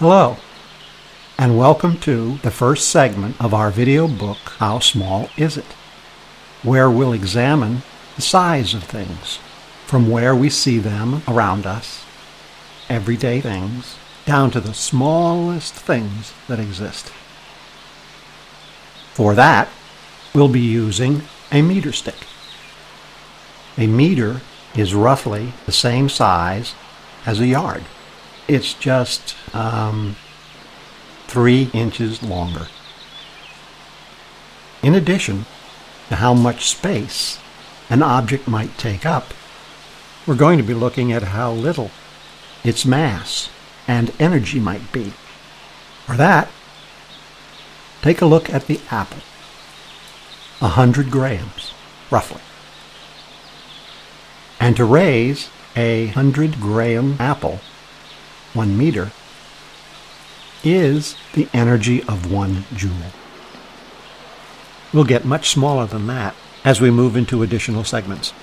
Hello, and welcome to the first segment of our video book, How Small Is It?, where we'll examine the size of things, from where we see them around us, everyday things, down to the smallest things that exist. For that, we'll be using a meter stick. A meter is roughly the same size as a yard. It's just 3 inches longer. In addition to how much space an object might take up, we're going to be looking at how little its mass and energy might be. For that, take a look at the apple. 100 grams, roughly. And to raise a 100-gram apple, 1 meter, is the energy of 1 joule. We'll get much smaller than that as we move into additional segments.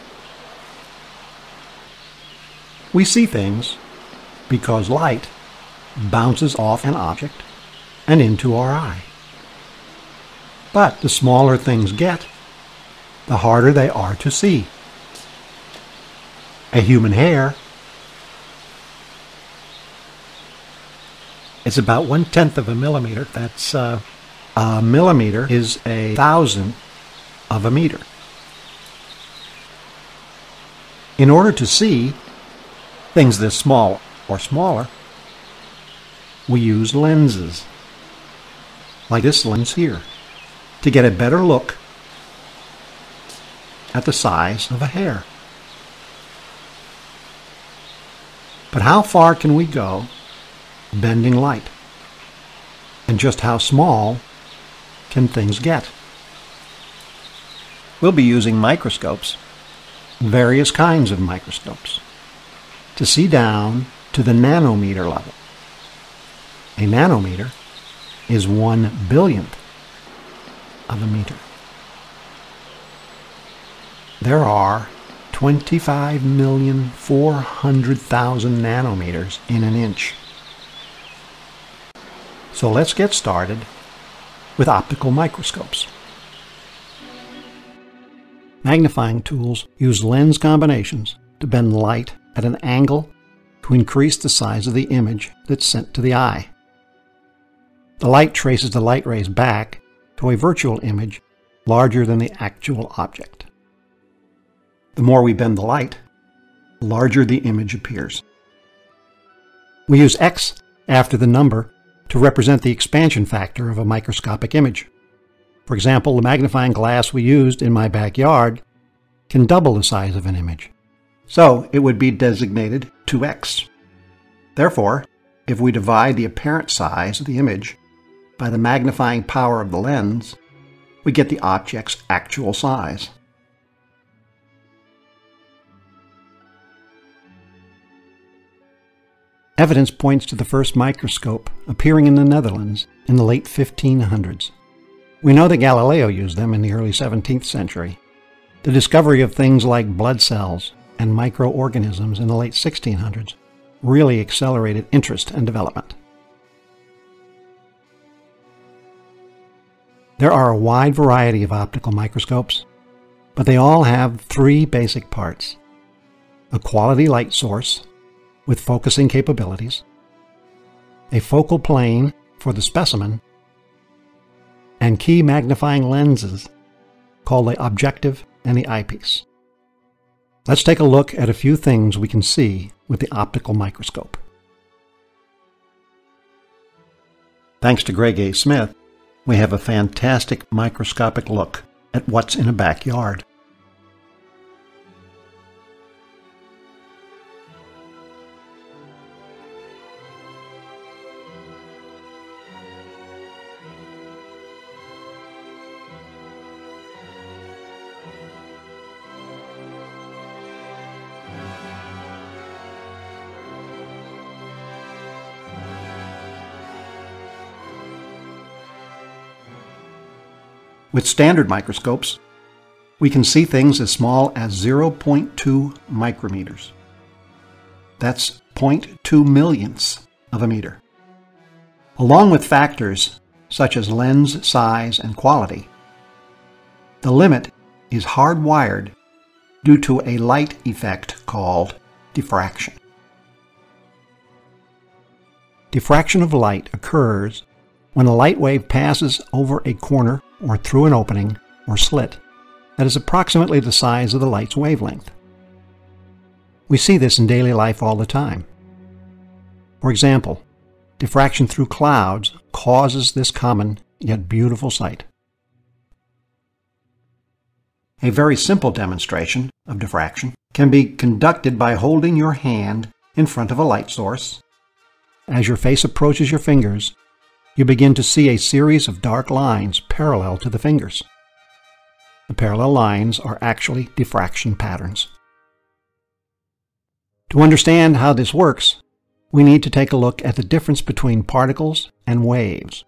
We see things because light bounces off an object and into our eye. But the smaller things get, the harder they are to see. A human hair, it's about 1/10 of a millimeter. That's a millimeter is a thousandth of a meter. In order to see things this small or smaller, we use lenses, like this lens here, to get a better look at the size of a hair. But how far can we go bending light? And just how small can things get? We'll be using microscopes, various kinds of microscopes, to see down to the nanometer level. A nanometer is 1 billionth of a meter. There are 25,400,000 nanometers in an inch. So let's get started with optical microscopes. Magnifying tools use lens combinations to bend light at an angle to increase the size of the image that's sent to the eye. The light traces the light rays back to a virtual image larger than the actual object. The more we bend the light, the larger the image appears. We use X after the number to represent the expansion factor of a microscopic image. For example, the magnifying glass we used in my backyard can double the size of an image. So it would be designated 2x. Therefore, if we divide the apparent size of the image by the magnifying power of the lens, we get the object's actual size. Evidence points to the first microscope appearing in the Netherlands in the late 1500s. We know that Galileo used them in the early 17th century. The discovery of things like blood cells and microorganisms in the late 1600s really accelerated interest and development. There are a wide variety of optical microscopes, but they all have 3 basic parts: a quality light source with focusing capabilities, a focal plane for the specimen, and key magnifying lenses called the objective and the eyepiece. Let's take a look at a few things we can see with the optical microscope. Thanks to Greg A. Smith, we have a fantastic microscopic look at what's in a backyard. With standard microscopes, we can see things as small as 0.2 micrometers. That's 0.2 millionths of a meter. Along with factors such as lens size and quality, the limit is hardwired due to a light effect called diffraction. Diffraction of light occurs when a light wave passes over a corner or through an opening or slit that is approximately the size of the light's wavelength. We see this in daily life all the time. For example, diffraction through clouds causes this common yet beautiful sight. A very simple demonstration of diffraction can be conducted by holding your hand in front of a light source. As your face approaches your fingers, you begin to see a series of dark lines parallel to the fingers. The parallel lines are actually diffraction patterns. To understand how this works, we need to take a look at the difference between particles and waves.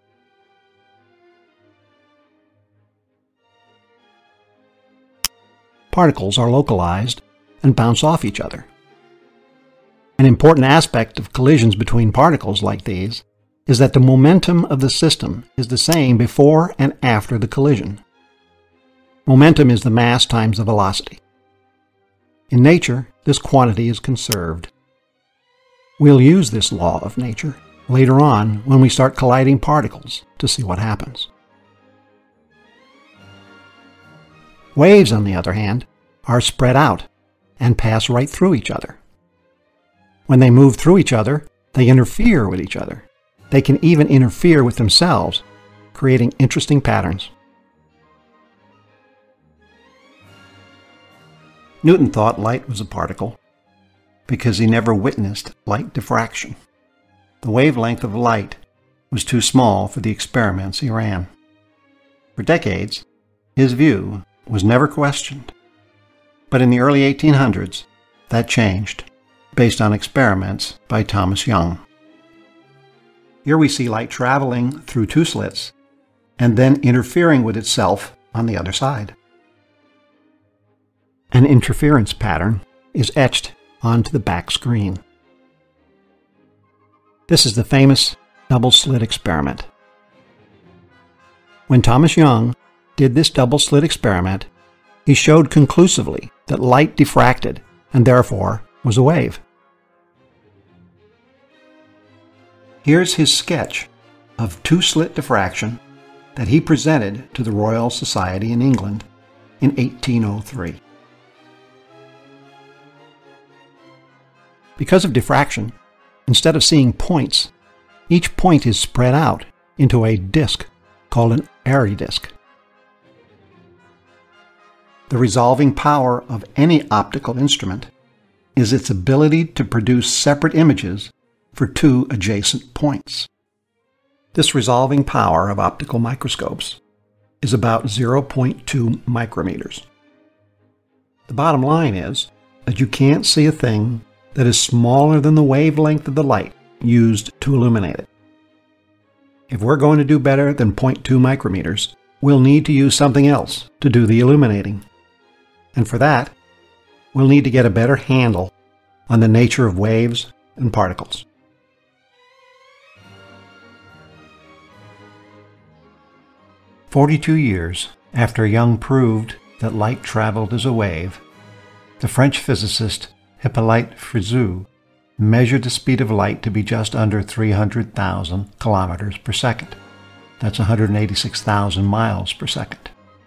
Particles are localized and bounce off each other. An important aspect of collisions between particles like these is that the momentum of the system is the same before and after the collision. Momentum is the mass times the velocity. In nature, this quantity is conserved. We'll use this law of nature later on when we start colliding particles to see what happens. Waves, on the other hand, are spread out and pass right through each other. When they move through each other, they interfere with each other. They can even interfere with themselves, creating interesting patterns. Newton thought light was a particle because he never witnessed light diffraction. The wavelength of light was too small for the experiments he ran. For decades, his view was never questioned. But in the early 1800s, that changed, based on experiments by Thomas Young. Here we see light traveling through two slits and then interfering with itself on the other side. An interference pattern is etched onto the back screen. This is the famous double slit experiment. When Thomas Young did this double slit experiment, he showed conclusively that light diffracted and therefore was a wave. Here's his sketch of two-slit diffraction that he presented to the Royal Society in England in 1803. Because of diffraction, instead of seeing points, each point is spread out into a disk called an Airy disk. The resolving power of any optical instrument is its ability to produce separate images for two adjacent points. This resolving power of optical microscopes is about 0.2 micrometers. The bottom line is that you can't see a thing that is smaller than the wavelength of the light used to illuminate it. If we're going to do better than 0.2 micrometers, we'll need to use something else to do the illuminating. And for that, we'll need to get a better handle on the nature of waves and particles. "42 years after Young proved that light traveled as a wave, the French physicist Hippolyte Fizeau measured the speed of light to be just under 300,000 kilometers per second. That's 186,000 miles per second.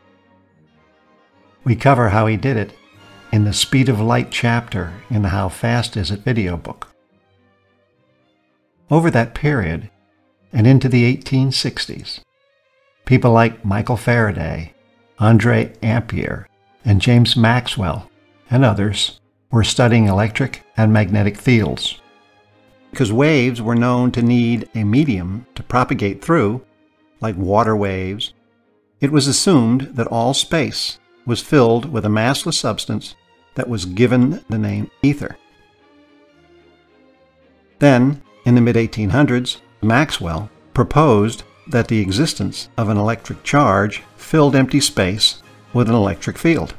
We cover how he did it in the Speed of Light chapter in the How Fast Is It video book. Over that period, and into the 1860s, people like Michael Faraday, Andre Ampere, and James Maxwell, and others were studying electric and magnetic fields. Because waves were known to need a medium to propagate through, like water waves, it was assumed that all space was filled with a massless substance that was given the name ether. Then, in the mid-1800s, Maxwell proposed that the existence of an electric charge filled empty space with an electric field.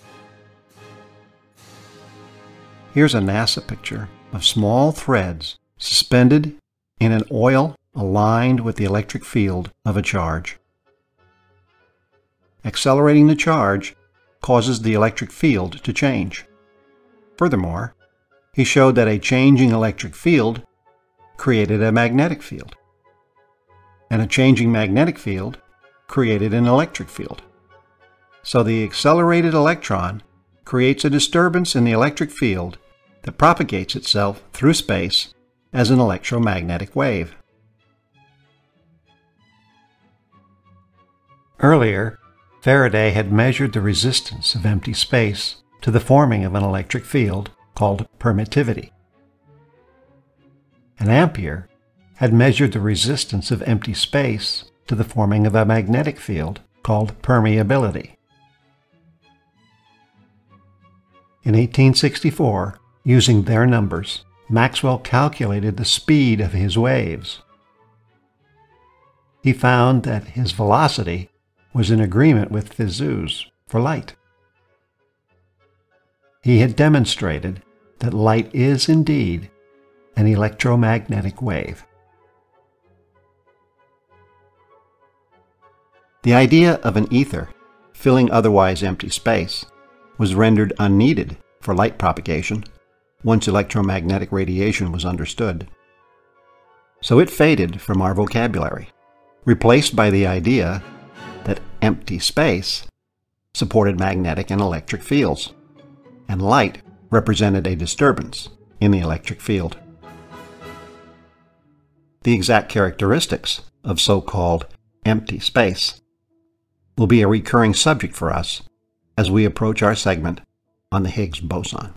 Here's a NASA picture of small threads suspended in an oil aligned with the electric field of a charge. Accelerating the charge causes the electric field to change. Furthermore, he showed that a changing electric field created a magnetic field, and a changing magnetic field created an electric field. So the accelerated electron creates a disturbance in the electric field that propagates itself through space as an electromagnetic wave. Earlier, Faraday had measured the resistance of empty space to the forming of an electric field called permittivity. And Ampere had measured the resistance of empty space to the forming of a magnetic field called permeability. In 1864, using their numbers, Maxwell calculated the speed of his waves. He found that his velocity was in agreement with Fizeau's for light. He had demonstrated that light is indeed an electromagnetic wave. The idea of an ether filling otherwise empty space was rendered unneeded for light propagation once electromagnetic radiation was understood. So it faded from our vocabulary, replaced by the idea that empty space supported magnetic and electric fields, and light represented a disturbance in the electric field. The exact characteristics of so-called empty space will be a recurring subject for us as we approach our segment on the Higgs boson.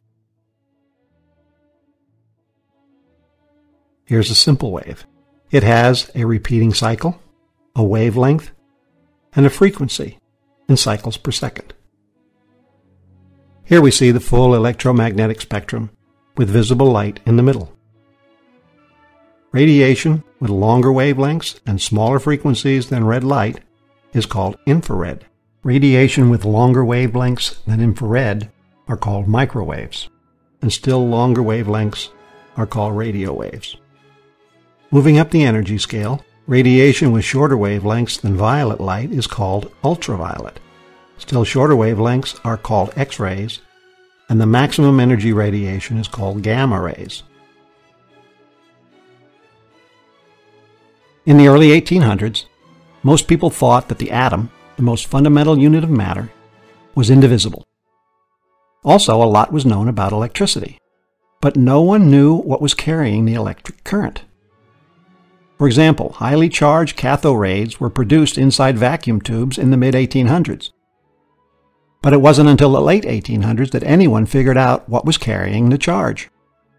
Here's a simple wave. It has a repeating cycle, a wavelength, and a frequency in cycles per second. Here we see the full electromagnetic spectrum with visible light in the middle. Radiation with longer wavelengths and smaller frequencies than red light is called infrared. Radiation with longer wavelengths than infrared are called microwaves, and still longer wavelengths are called radio waves. Moving up the energy scale, radiation with shorter wavelengths than violet light is called ultraviolet. Still shorter wavelengths are called X-rays, and the maximum energy radiation is called gamma rays. In the early 1800s, most people thought that the atom, the most fundamental unit of matter, was indivisible. Also, a lot was known about electricity, but no one knew what was carrying the electric current. For example, highly charged cathode rays were produced inside vacuum tubes in the mid-1800s. But it wasn't until the late 1800s that anyone figured out what was carrying the charge.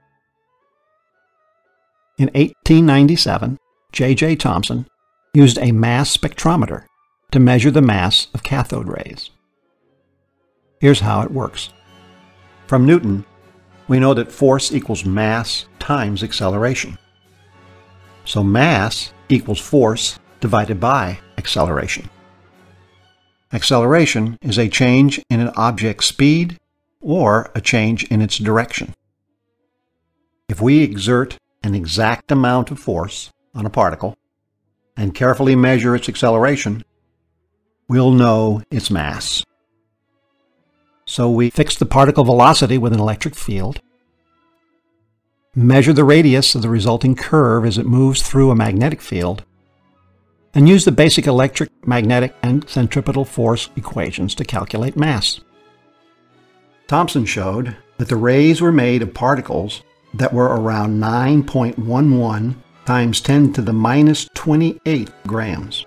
In 1897, J.J. Thomson used a mass spectrometer to measure the mass of cathode rays. Here's how it works. From Newton, we know that force equals mass times acceleration. So mass equals force divided by acceleration. Acceleration is a change in an object's speed or a change in its direction. If we exert an exact amount of force on a particle and carefully measure its acceleration, we'll know its mass. So we fix the particle velocity with an electric field, measure the radius of the resulting curve as it moves through a magnetic field, and use the basic electric, magnetic, and centripetal force equations to calculate mass. Thomson showed that the rays were made of particles that were around 9.11 times 10 to the minus 28 grams.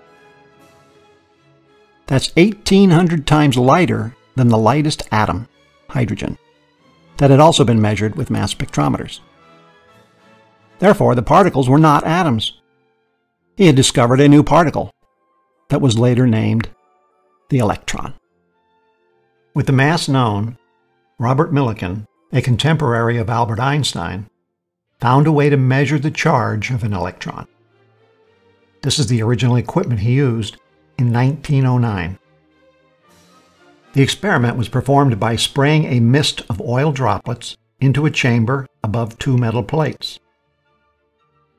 That's 1,800 times lighter than the lightest atom, hydrogen, that had also been measured with mass spectrometers. Therefore, the particles were not atoms. He had discovered a new particle that was later named the electron. With the mass known, Robert Millikan, a contemporary of Albert Einstein, found a way to measure the charge of an electron. This is the original equipment he used in 1909. The experiment was performed by spraying a mist of oil droplets into a chamber above two metal plates.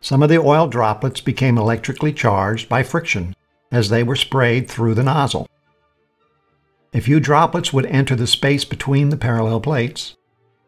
Some of the oil droplets became electrically charged by friction as they were sprayed through the nozzle. A few droplets would enter the space between the parallel plates.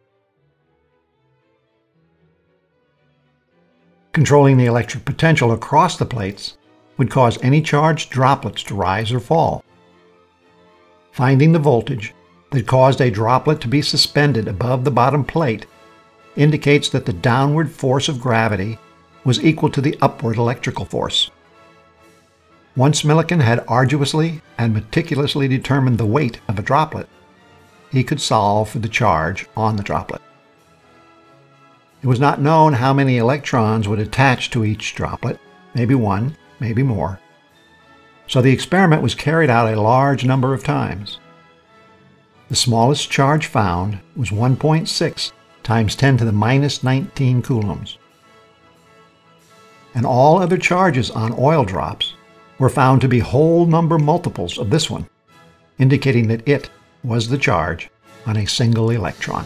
Controlling the electric potential across the plates would cause any charged droplets to rise or fall. Finding the voltage that caused a droplet to be suspended above the bottom plate indicates that the downward force of gravity was equal to the upward electrical force. Once Millikan had arduously and meticulously determined the weight of a droplet, he could solve for the charge on the droplet. It was not known how many electrons would attach to each droplet, maybe one, maybe more. So the experiment was carried out a large number of times. The smallest charge found was 1.6 times 10 to the minus 19 coulombs. And all other charges on oil drops were found to be whole number multiples of this one, indicating that it was the charge on a single electron.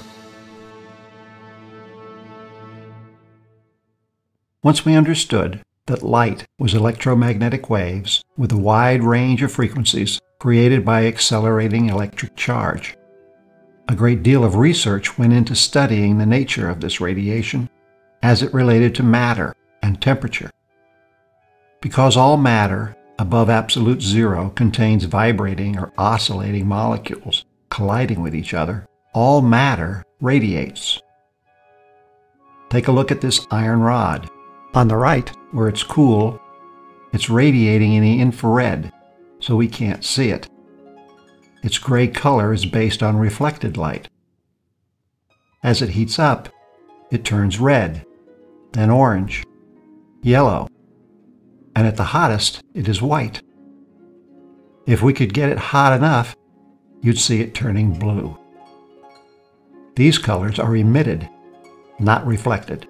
Once we understood that light was electromagnetic waves with a wide range of frequencies created by accelerating electric charge, a great deal of research went into studying the nature of this radiation as it related to matter and temperature. Because all matter above absolute zero contains vibrating or oscillating molecules colliding with each other, all matter radiates. Take a look at this iron rod. On the right, where it's cool, it's radiating in the infrared, so we can't see it. Its gray color is based on reflected light. As it heats up, it turns red, then orange, yellow, and at the hottest, it is white. If we could get it hot enough, you'd see it turning blue. These colors are emitted, not reflected.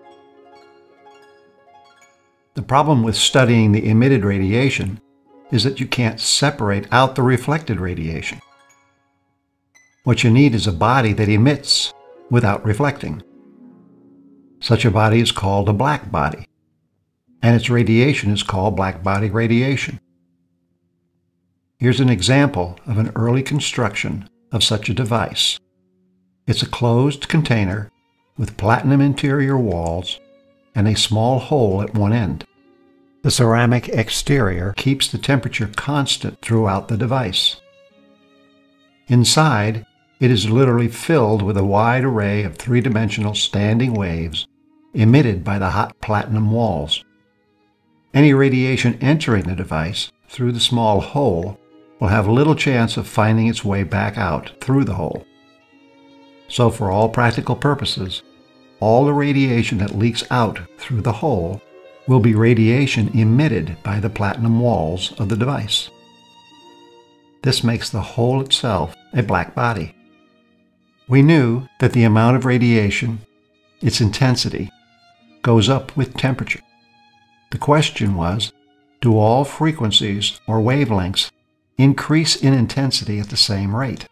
The problem with studying the emitted radiation is that you can't separate out the reflected radiation. What you need is a body that emits without reflecting. Such a body is called a black body, and its radiation is called black body radiation. Here's an example of an early construction of such a device. It's a closed container with platinum interior walls and a small hole at one end. The ceramic exterior keeps the temperature constant throughout the device. Inside, it is literally filled with a wide array of three-dimensional standing waves emitted by the hot platinum walls. Any radiation entering the device through the small hole will have little chance of finding its way back out through the hole. So for all practical purposes, all the radiation that leaks out through the hole will be radiation emitted by the platinum walls of the device. This makes the hole itself a black body. We knew that the amount of radiation, its intensity, goes up with temperature. The question was, do all frequencies or wavelengths increase in intensity at the same rate?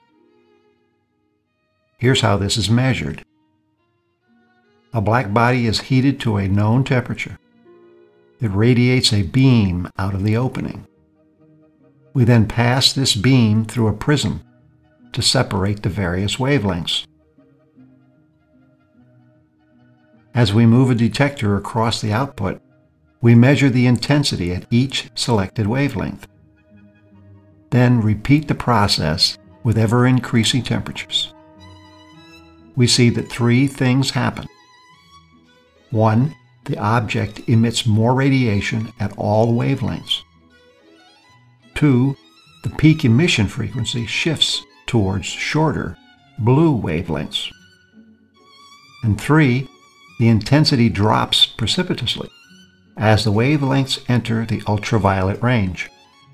Here's how this is measured. A black body is heated to a known temperature. It radiates a beam out of the opening. We then pass this beam through a prism to separate the various wavelengths. As we move a detector across the output, we measure the intensity at each selected wavelength. Then repeat the process with ever-increasing temperatures. We see that three things happen. 1. The object emits more radiation at all wavelengths. 2. The peak emission frequency shifts towards shorter, blue wavelengths. And 3. The intensity drops precipitously as the wavelengths enter the ultraviolet range.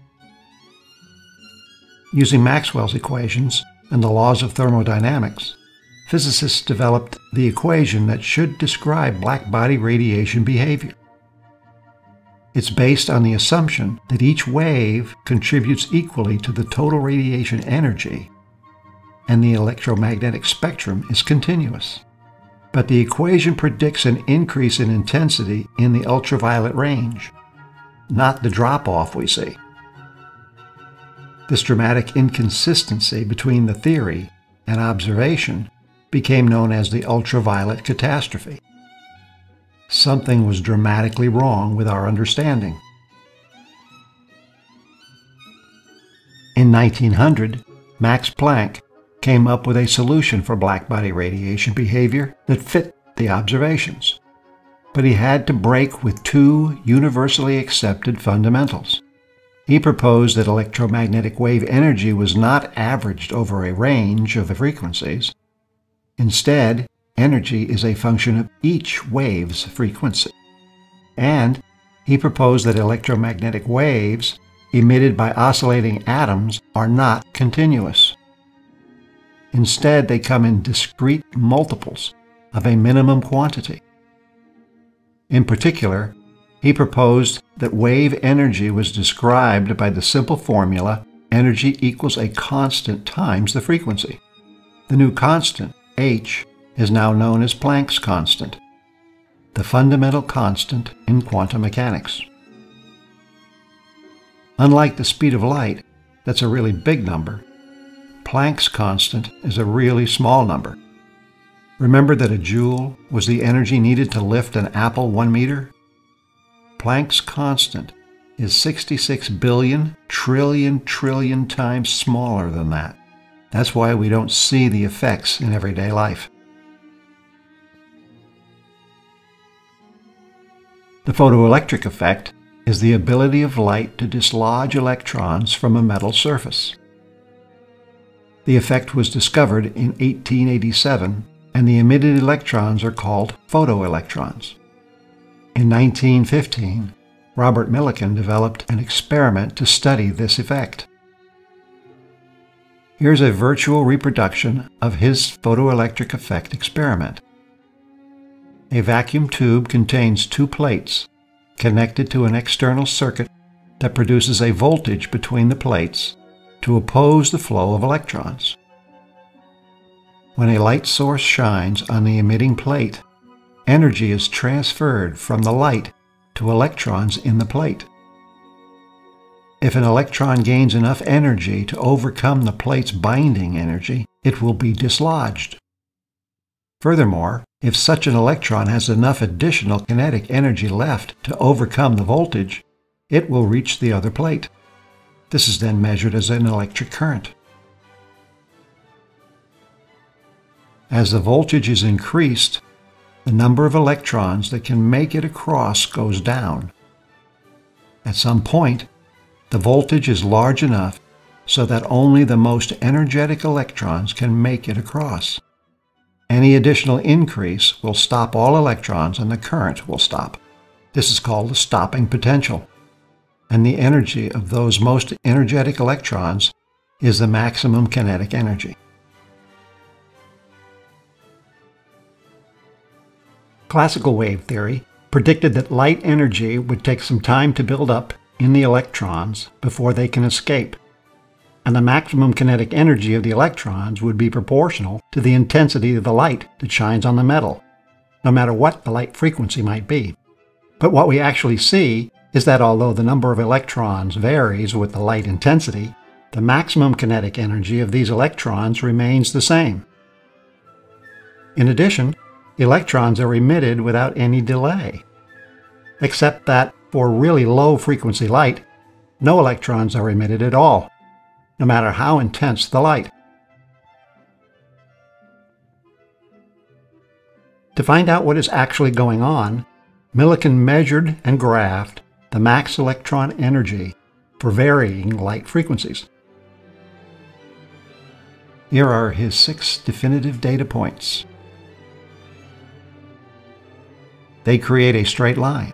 Using Maxwell's equations and the laws of thermodynamics, physicists developed the equation that should describe black body radiation behavior. It's based on the assumption that each wave contributes equally to the total radiation energy, and the electromagnetic spectrum is continuous. but the equation predicts an increase in intensity in the ultraviolet range, not the drop-off we see. This dramatic inconsistency between the theory and observation became known as the ultraviolet catastrophe. Something was dramatically wrong with our understanding. In 1900, Max Planck came up with a solution for blackbody radiation behavior that fit the observations. But he had to break with two universally accepted fundamentals. He proposed that electromagnetic wave energy was not averaged over a range of frequencies. Instead, energy is a function of each wave's frequency. And he proposed that electromagnetic waves emitted by oscillating atoms are not continuous. Instead, they come in discrete multiples of a minimum quantity. In particular, he proposed that wave energy was described by the simple formula energy equals a constant times the frequency. The new constant, h, is now known as Planck's constant, the fundamental constant in quantum mechanics. Unlike the speed of light, that's a really big number, Planck's constant is a really small number. Remember that a joule was the energy needed to lift an apple 1 meter? Planck's constant is 66 billion trillion times smaller than that. That's why we don't see the effects in everyday life. The photoelectric effect is the ability of light to dislodge electrons from a metal surface. The effect was discovered in 1887, and the emitted electrons are called photoelectrons. In 1915, Robert Millikan developed an experiment to study this effect. Here's a virtual reproduction of his photoelectric effect experiment. A vacuum tube contains two plates connected to an external circuit that produces a voltage between the plates to oppose the flow of electrons. When a light source shines on the emitting plate, energy is transferred from the light to electrons in the plate. If an electron gains enough energy to overcome the plate's binding energy, it will be dislodged. Furthermore, if such an electron has enough additional kinetic energy left to overcome the voltage, it will reach the other plate. This is then measured as an electric current. As the voltage is increased, the number of electrons that can make it across goes down. At some point, the voltage is large enough so that only the most energetic electrons can make it across. Any additional increase will stop all electrons and the current will stop. This is called the stopping potential. And the energy of those most energetic electrons is the maximum kinetic energy. Classical wave theory predicted that light energy would take some time to build up in the electrons before they can escape, and the maximum kinetic energy of the electrons would be proportional to the intensity of the light that shines on the metal, no matter what the light frequency might be. But what we actually see is that although the number of electrons varies with the light intensity, the maximum kinetic energy of these electrons remains the same. In addition, electrons are emitted without any delay, except that for really low frequency light, no electrons are emitted at all, no matter how intense the light. To find out what is actually going on, Millikan measured and graphed the max electron energy for varying light frequencies. Here are his 6 definitive data points. They create a straight line.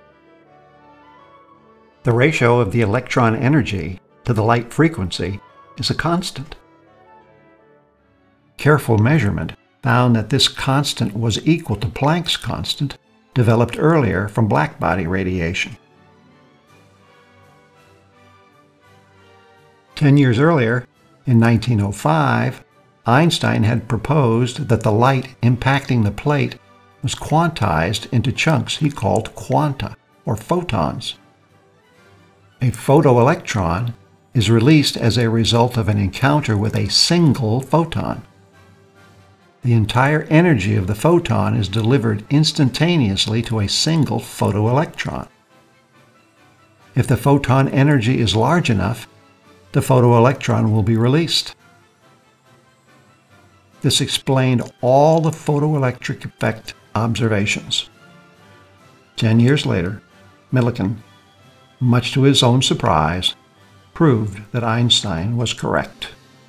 The ratio of the electron energy to the light frequency is a constant. Careful measurement found that this constant was equal to Planck's constant, developed earlier from blackbody radiation. 10 years earlier, in 1905, Einstein had proposed that the light impacting the plate was quantized into chunks he called quanta, or photons. A photoelectron is released as a result of an encounter with a single photon. The entire energy of the photon is delivered instantaneously to a single photoelectron. If the photon energy is large enough, the photoelectron will be released. This explained all the photoelectric effect observations. 10 years later, Millikan, much to his own surprise, proved that Einstein was correct.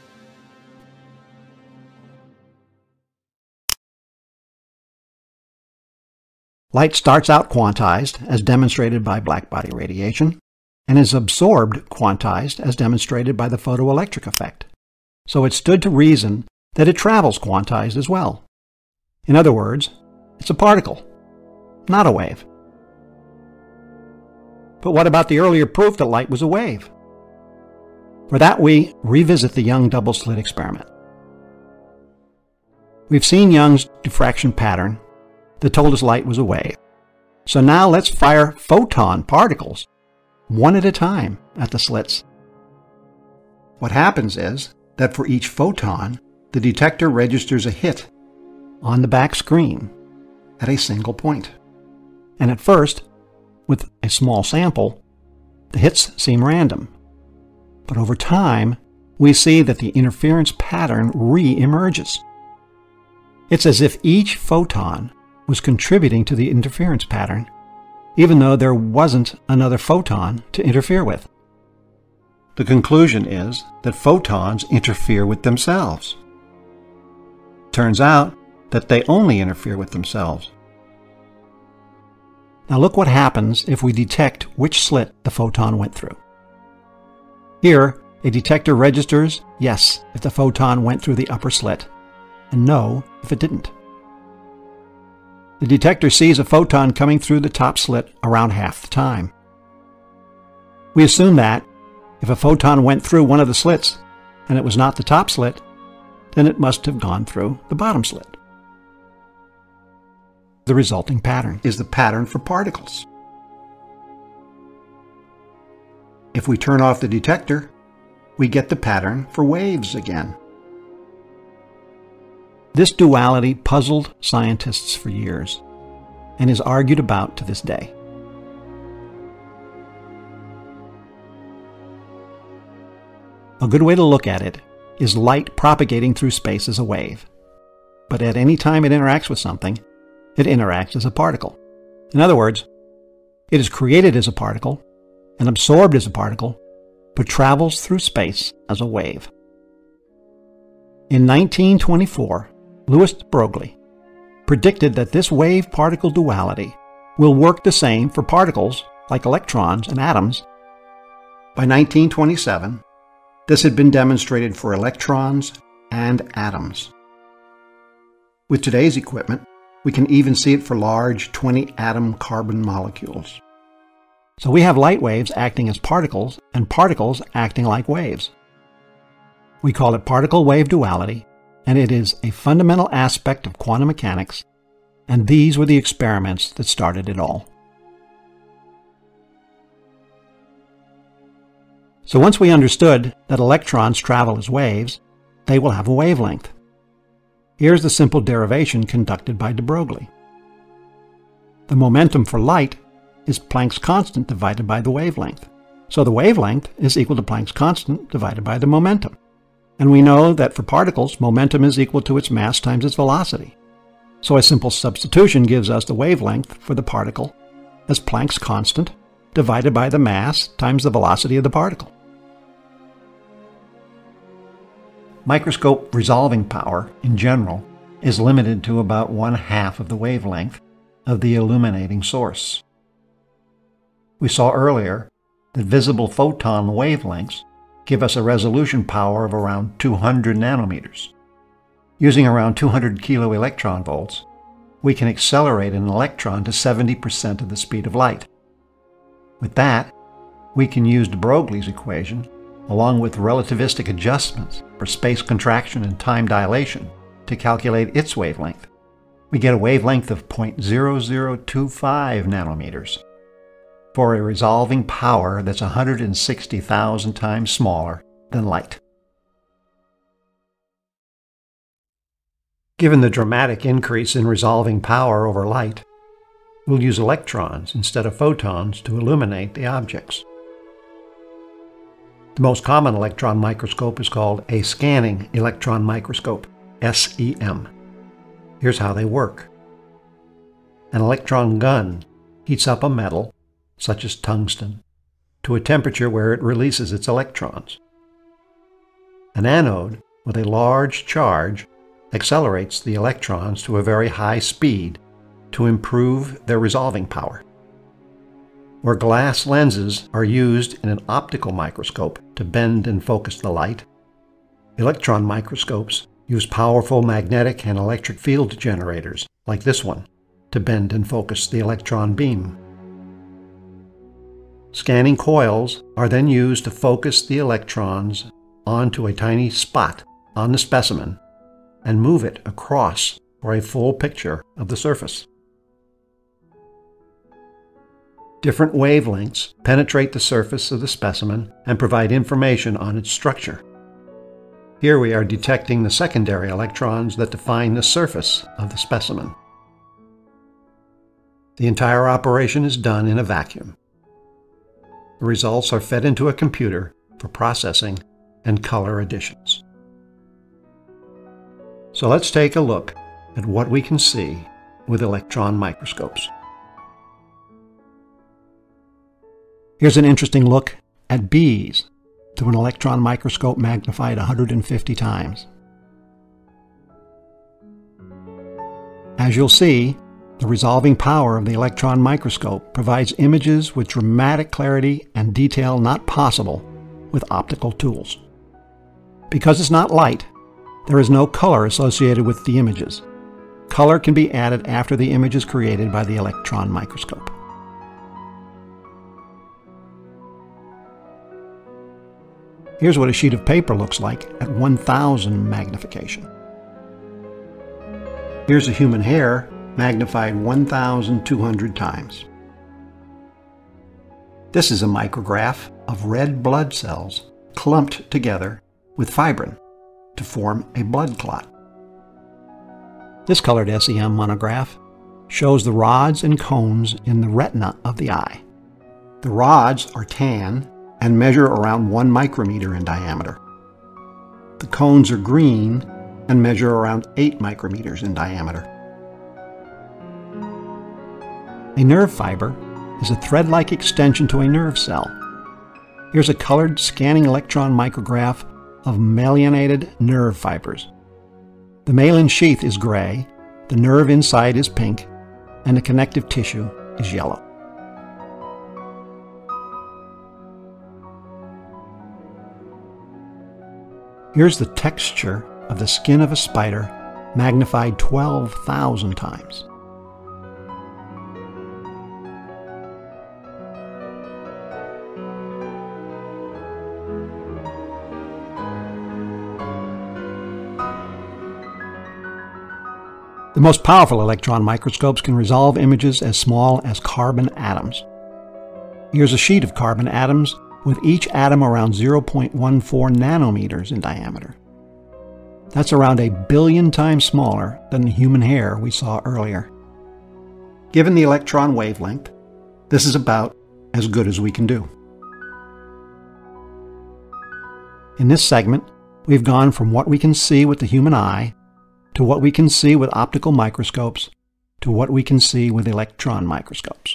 Light starts out quantized, as demonstrated by blackbody radiation, and is absorbed quantized, as demonstrated by the photoelectric effect. So it stood to reason that it travels quantized as well. In other words, it's a particle, not a wave. But what about the earlier proof that light was a wave? For that, we revisit the Young Double Slit experiment. We've seen Young's diffraction pattern that told us light was a wave. So now let's fire photon particles, one at a time, at the slits. What happens is that for each photon, the detector registers a hit on the back screen at a single point. And at first, with a small sample, the hits seem random. But over time, we see that the interference pattern re-emerges. It's as if each photon was contributing to the interference pattern, even though there wasn't another photon to interfere with. The conclusion is that photons interfere with themselves. Turns out that they only interfere with themselves. Now look what happens if we detect which slit the photon went through. Here, a detector registers yes if the photon went through the upper slit, and no if it didn't. The detector sees a photon coming through the top slit around half the time. We assume that if a photon went through one of the slits and it was not the top slit, then it must have gone through the bottom slit. The resulting pattern is the pattern for particles. If we turn off the detector, we get the pattern for waves again. This duality puzzled scientists for years and is argued about to this day. A good way to look at it is light propagating through space as a wave. But at any time it interacts with something, it interacts as a particle. In other words, it is created as a particle and absorbed as a particle, but travels through space as a wave. In 1924, Louis Broglie predicted that this wave-particle duality will work the same for particles like electrons and atoms. By 1927, this had been demonstrated for electrons and atoms. With today's equipment, we can even see it for large 20-atom carbon molecules. So we have light waves acting as particles and particles acting like waves. We call it particle-wave duality, and it is a fundamental aspect of quantum mechanics, and these were the experiments that started it all. So once we understood that electrons travel as waves, they will have a wavelength. Here's the simple derivation conducted by de Broglie. The momentum for light is Planck's constant divided by the wavelength. So the wavelength is equal to Planck's constant divided by the momentum. And we know that for particles, momentum is equal to its mass times its velocity. So a simple substitution gives us the wavelength for the particle as Planck's constant divided by the mass times the velocity of the particle. Microscope resolving power, in general, is limited to about 1/2 of the wavelength of the illuminating source. We saw earlier that visible photon wavelengths give us a resolution power of around 200 nanometers. Using around 200 kilo electron volts, we can accelerate an electron to 70% of the speed of light. With that, we can use de Broglie's equation, along with relativistic adjustments for space contraction and time dilation, to calculate its wavelength. we get a wavelength of 0.0025 nanometers for a resolving power that's 160,000 times smaller than light. Given the dramatic increase in resolving power over light, we'll use electrons instead of photons to illuminate the objects. The most common electron microscope is called a scanning electron microscope, SEM. Here's how they work. An electron gun heats up a metal, such as tungsten, to a temperature where it releases its electrons. An anode with a large charge accelerates the electrons to a very high speed to improve their resolving power. Where glass lenses are used in an optical microscope to bend and focus the light, electron microscopes use powerful magnetic and electric field generators, like this one, to bend and focus the electron beam. Scanning coils are then used to focus the electrons onto a tiny spot on the specimen and move it across for a full picture of the surface. Different wavelengths penetrate the surface of the specimen and provide information on its structure. Here we are detecting the secondary electrons that define the surface of the specimen. The entire operation is done in a vacuum. The results are fed into a computer for processing and color additions. So let's take a look at what we can see with electron microscopes. Here's an interesting look at bees through an electron microscope magnified 150 times. As you'll see, the resolving power of the electron microscope provides images with dramatic clarity and detail not possible with optical tools. Because it's not light, there is no color associated with the images. Color can be added after the image is created by the electron microscope. Here's what a sheet of paper looks like at 1000 magnification. Here's a human hair magnified 1,200 times. This is a micrograph of red blood cells clumped together with fibrin to form a blood clot. This colored SEM monograph shows the rods and cones in the retina of the eye. The rods are tan and measure around 1 micrometer in diameter. The cones are green and measure around 8 micrometers in diameter. A nerve fiber is a thread-like extension to a nerve cell. Here's a colored scanning electron micrograph of myelinated nerve fibers. The myelin sheath is gray, the nerve inside is pink, and the connective tissue is yellow. Here's the texture of the skin of a spider magnified 12,000 times. The most powerful electron microscopes can resolve images as small as carbon atoms. Here's a sheet of carbon atoms with each atom around 0.14 nanometers in diameter. That's around 1 billion times smaller than the human hair we saw earlier. Given the electron wavelength, this is about as good as we can do. In this segment, we've gone from what we can see with the human eye to what we can see with optical microscopes to what we can see with electron microscopes.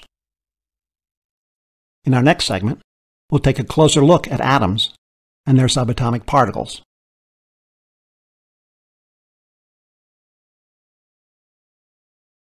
In our next segment, we'll take a closer look at atoms and their subatomic particles.